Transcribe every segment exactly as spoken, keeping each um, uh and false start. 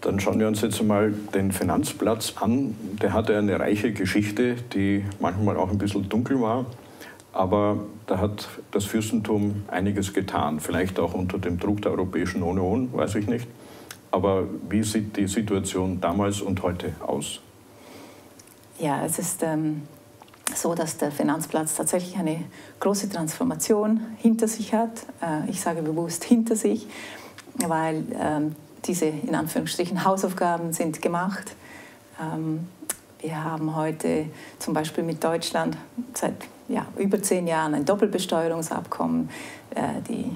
Dann schauen wir uns jetzt einmal den Finanzplatz an. Der hatte eine reiche Geschichte, die manchmal auch ein bisschen dunkel war. Aber da hat das Fürstentum einiges getan. Vielleicht auch unter dem Druck der Europäischen Union, weiß ich nicht. Aber wie sieht die Situation damals und heute aus? Ja, es ist ähm, so, dass der Finanzplatz tatsächlich eine große Transformation hinter sich hat. Äh, ich sage bewusst hinter sich, weil ähm, diese in Anführungsstrichen Hausaufgaben sind gemacht. Ähm, wir haben heute zum Beispiel mit Deutschland seit ja, über zehn Jahren ein Doppelbesteuerungsabkommen. Äh, die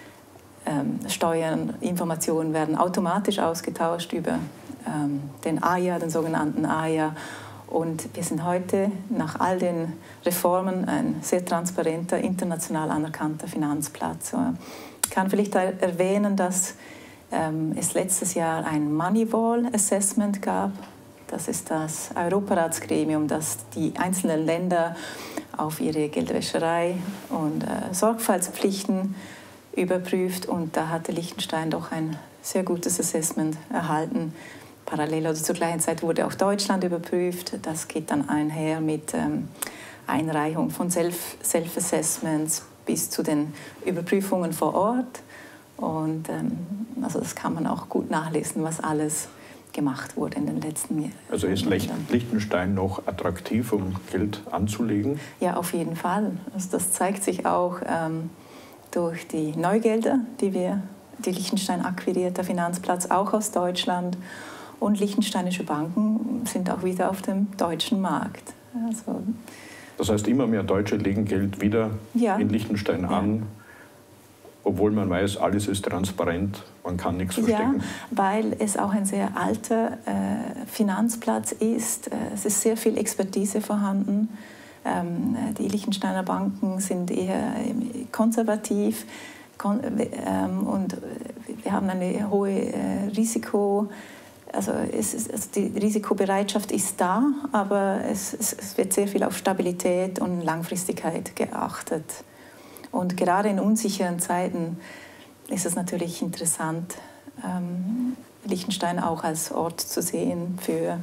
ähm, Steuern, Informationen werden automatisch ausgetauscht über ähm, den A I A, den sogenannten A I A. Und wir sind heute nach all den Reformen ein sehr transparenter, international anerkannter Finanzplatz. Ich kann vielleicht erwähnen, dass ähm, es letztes Jahr ein Moneyball Assessment gab. Das ist das Europaratsgremium, das die einzelnen Länder auf ihre Geldwäscherei und äh, Sorgfaltspflichten überprüft. Und da hatte Liechtenstein doch ein sehr gutes Assessment erhalten. Parallel oder zur gleichen Zeit wurde auch Deutschland überprüft. Das geht dann einher mit ähm, Einreichung von Self- Self-Assessments bis zu den Überprüfungen vor Ort. Und ähm, also das kann man auch gut nachlesen, was alles gemacht wurde in den letzten Jahren. Also ist Liechtenstein noch attraktiv, um Geld anzulegen? Ja, auf jeden Fall. Also das zeigt sich auch ähm, durch die Neugelder, die wir, die Liechtenstein akquiriert, der Finanzplatz auch aus Deutschland. Und liechtensteinische Banken sind auch wieder auf dem deutschen Markt. Also, das heißt, immer mehr Deutsche legen Geld wieder ja. in Liechtenstein an, ja. obwohl man weiß, alles ist transparent, man kann nichts verstecken. Ja, weil es auch ein sehr alter äh, Finanzplatz ist. Es ist sehr viel Expertise vorhanden. Ähm, die Liechtensteiner Banken sind eher konservativ kon ähm, und wir haben eine hohe äh, Risiko. Also, es ist, also die Risikobereitschaft ist da, aber es, es, es wird sehr viel auf Stabilität und Langfristigkeit geachtet. Und gerade in unsicheren Zeiten ist es natürlich interessant, ähm, Liechtenstein auch als Ort zu sehen für,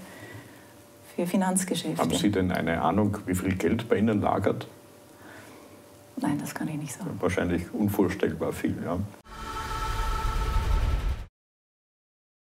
für Finanzgeschäfte. Haben Sie denn eine Ahnung, wie viel Geld bei Ihnen lagert? Nein, das kann ich nicht sagen. Wahrscheinlich unvorstellbar viel, ja.